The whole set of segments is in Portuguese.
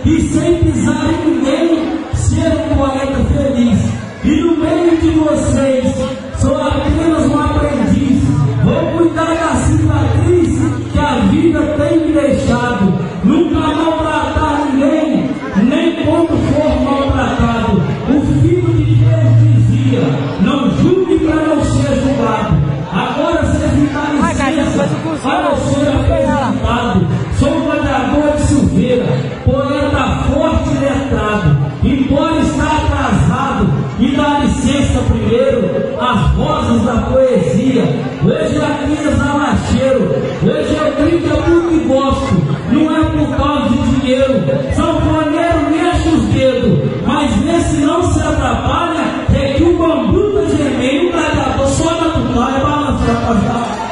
e sem pisar em ninguém, ser um poeta feliz. E no meio de vocês, sou apenas um aprendiz. Vou cuidar da cicatriz que a vida tem me deixado. Nunca maltratar ninguém, nem quando for maltratado. O Filho de Deus dizia: não julgue para não ser julgado. Agora você fica licença para ser apresentado. Sou um gladiador de Silveira, poeta forte e letrado. Embora está atrasado, e dá licença primeiro as vozes da poesia. Hoje é aqui exalacheiro, hoje é brinca porque gosto, não é por causa de dinheiro. Sanfoneiro mexe os dedos, mas nesse não se atrapalha, é que o bambu tá gemendo, o gladiador só na tutóia balança a passar.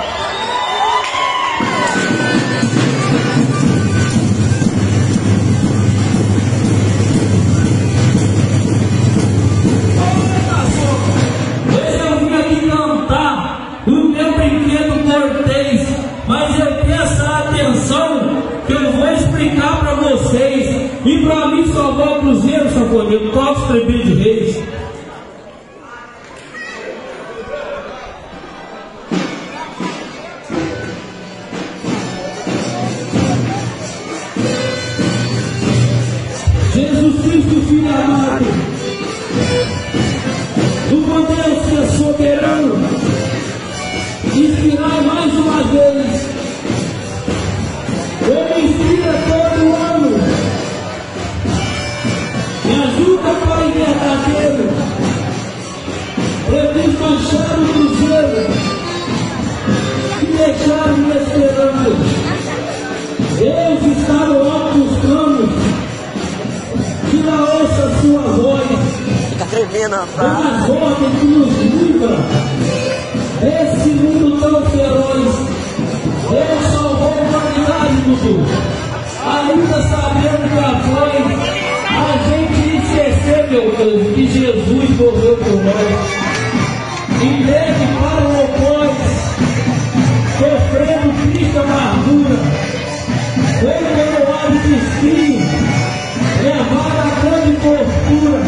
Mas eu peço a atenção que eu vou explicar para vocês. E para mim só vou cruzeiro, sanfoneiro, toca os trebilhos de reis. Jesus Cristo, Filho amado, do poder ser soberano, inspirai mais uma vez. Ele inspira todo ano. Me ajuda, Pai verdadeiro. Eu desmanchar o cruzeiro e deixar-me esperando. Deus está no alto dos canos. Que não ouça sua voz. Fica tremendo, uma ordem que nos livra desse mundo tão feroz. Ele salvou a humanidade, Dudu. Ainda sabendo que após a gente esquecer, meu Deus, que Jesus morreu por nós. Em vez de para o algoz, sofrendo triste amargura, foi pelo hábito espinho, levar a grande tortura,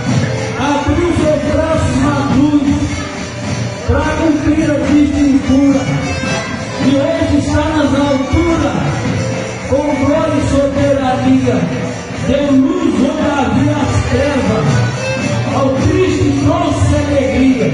abriu seus braços na cruz, para cumprir a distintura. E hoje está nas alturas, com glória e soberania, deu luz onde havia as trevas, ao Cristo trouxe alegria.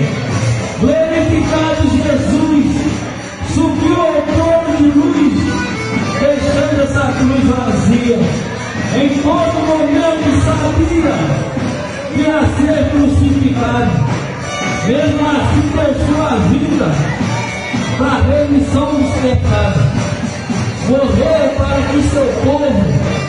Glorificado Jesus, subiu ao trono de luz, deixando essa cruz vazia. Em todo momento sabia que ia ser crucificado. Mesmo assim deu sua vida para a remissão dos pecados. Morreu para que seu povo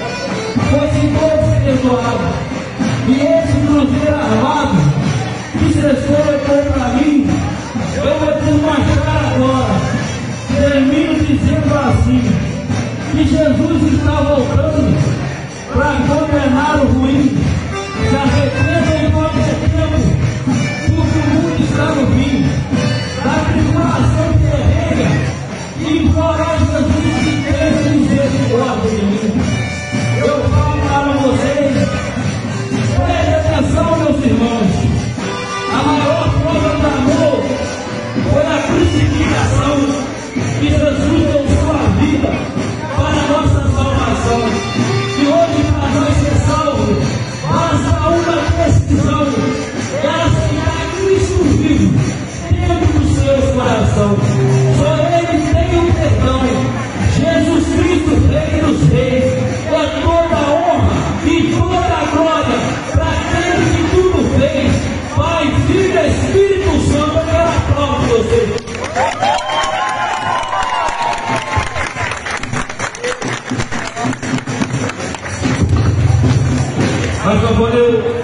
fosse todos perdoados. E esse cruzeiro armado que cessou contra mim, eu vou desmanchar agora. Termino dizendo assim, que Jesus está voltando para condenar o ruim. Se arrependa em qualquer tempo, porque o mundo está no fim da tribulação terrena, e implorar Jesus que tenha misericórdia de mim. Eu falo para vocês, preste atenção, meus irmãos, a maior prova do amor foi a crucificação, que Jesus deu sua vida para a nossa salvação. E hoje, para nós ser salvos, basta uma decisão, é aceitar Cristo vivo dentro do seu coração. Só Ele tem o perdão. Jesus Cristo, Rei dos Reis, é toda a honra e toda a glória para aquele que tudo fez. Pai, Filho e Espírito Santo, eu quero aplaudir de vocês. Mas,